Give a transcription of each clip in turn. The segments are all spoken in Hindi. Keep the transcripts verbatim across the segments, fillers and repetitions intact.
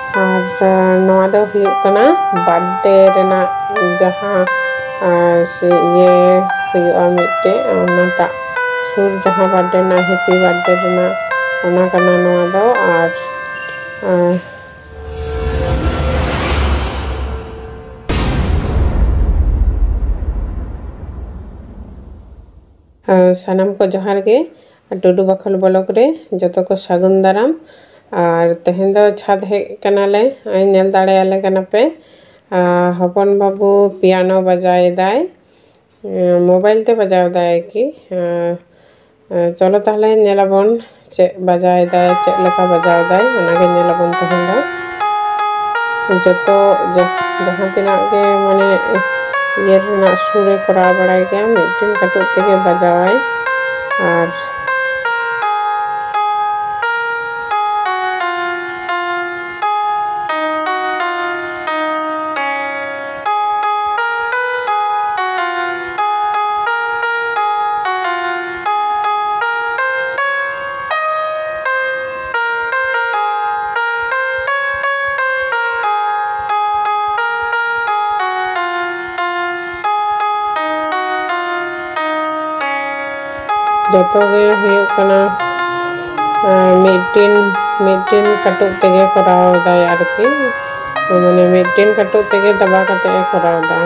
और नवा दो हुयुग कना बर्थडे रेना जहां से ये हुयुगा मिट्टे ओनाटा सुर जहां बर्थडे ना हैप्पी बर्थडे रेना ओना कना नवा दो और सनम को जोहार गे टुडू बखल ब्लॉक रे जतो को सगुन दाराम और तेहेन दो छाद हे कनाले नेल दाड़े आले कना पे हपन बाबू पियानो बजाए दाय मोबाइल ते बजाव दाय कि चलो ताहले नेलाबन चे बजाए दाय चे लेका बजाव दाय ओनागे नेलाबन तेहेन दो जतो जहां तिना के माने ये ना सुरे करा बड़ाई गया मिटिन कटो तेगे बजावाय और जतोगे हुयुग कना मिटिन मिटिन कटो तेगे कराव दाय आरकी माने मिटिन कटो तेगे दबा कते कराव दा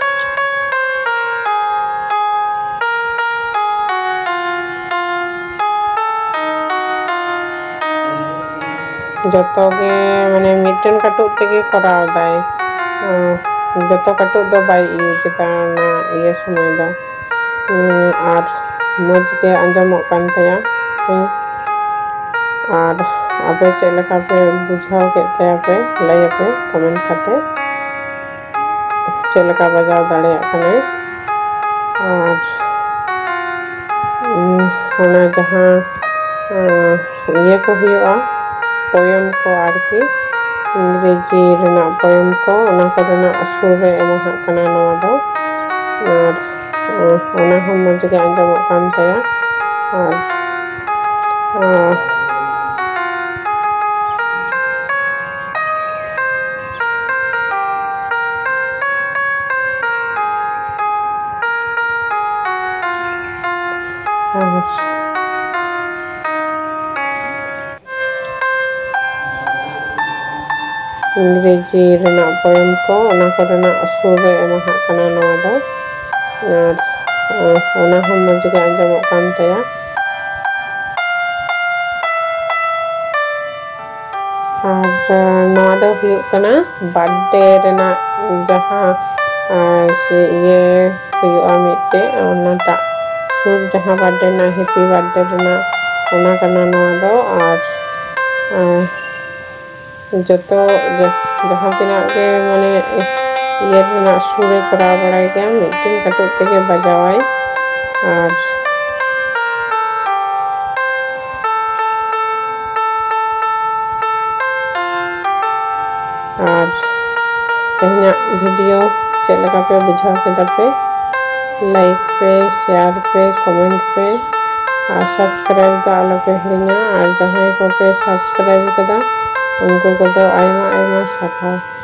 जतोगे माने मिटिन कटो तेगे कराव दाय जतो कटो दो बाय यूज दा ना ये समय दा और मज के आंजमोग कान तया और आपे चे लेका पे बुझाव के तया पे लय पे कमेंट करते चे लेका बजाव दाड़े कने और ओना जहां ये को हुयुआ पोयम को आरकी इंग्रेजी रेना पोयम को ओना को रेना सुर रे एमा कना नवा दो और ओना हम मज के आंजमोग कान तया और इंग्रेजी रेना पोयम को ओना को रेना सुर रे एमा कना नवा दो और ओना हम मज के आंजमोग कान तया और नवा दो हुयुग कना बर्थडे रेना जहां से ये हुयुगा मिट्टे ओनाटा सुर जहां बर्थडे ना हैप्पी बर्थडे रेना ओना कना नवा दो और जतो जहां तिना के माने ये रेना सुरे करा बड़ाई गया मिटिन कटो तेगे बजावाय और और तेहना वीडियो चे लेका पे बुझाव के पे लाइक पे शेयर पे कमेंट पे और सब्सक्राइब तो आलो पे हिरिना और जहां को पे सब्सक्राइब कदा उनको को तो आयमा आयमा साथा।